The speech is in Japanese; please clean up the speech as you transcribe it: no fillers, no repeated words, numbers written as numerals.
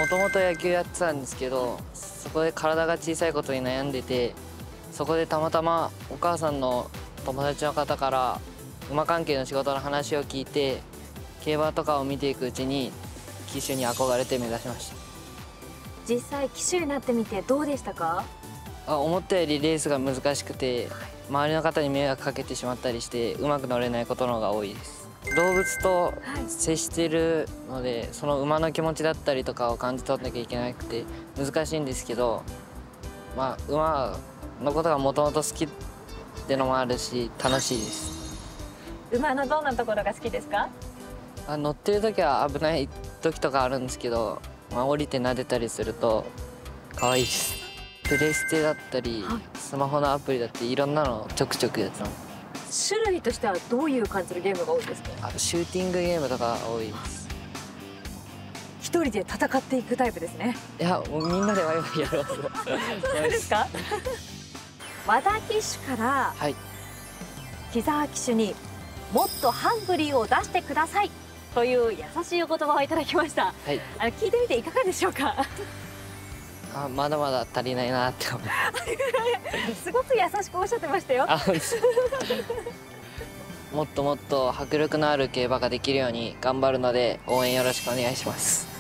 ともと野球やってたんですけど、そこで体が小さいことに悩んでて、そこでたまたまお母さんの友達の方から馬関係の仕事の話を聞いて、競馬とかを見ていくうちに騎手に憧れて目指しました。 実際騎手になってみてどうでしたか？ 思ったよりレースが難しくて、周りの方に迷惑かけてしまったりしてうまく乗れないことの方が多いです。動物と接しているので、その馬の気持ちだったりとかを感じ取らなきゃいけなくて難しいんですけど、馬のことがもともと好きってのもあるし楽しいです。 馬のどんなところが好きですか？ 乗ってる時は危ない時とかあるんですけど、降りて撫でたりすると可愛いです。プレステだったり、スマホのアプリだっていろんなのちょくちょくやってます。 種類としてはどういう感じのゲームが多いですか？ シューティングゲームとか多いです。 一人で戦っていくタイプですね。 いや、もうみんなでワイワイやろうと。 そうですか？和田騎手からはい。 木澤騎手にもっとハングリーを出してくださいという優しいお言葉をいただきました。 はい。 聞いてみていかがでしょうか？ まだまだ足りないなって思います。 すごく優しくおっしゃってましたよ。 もっともっと迫力のある競馬ができるように頑張るので応援よろしくお願いします。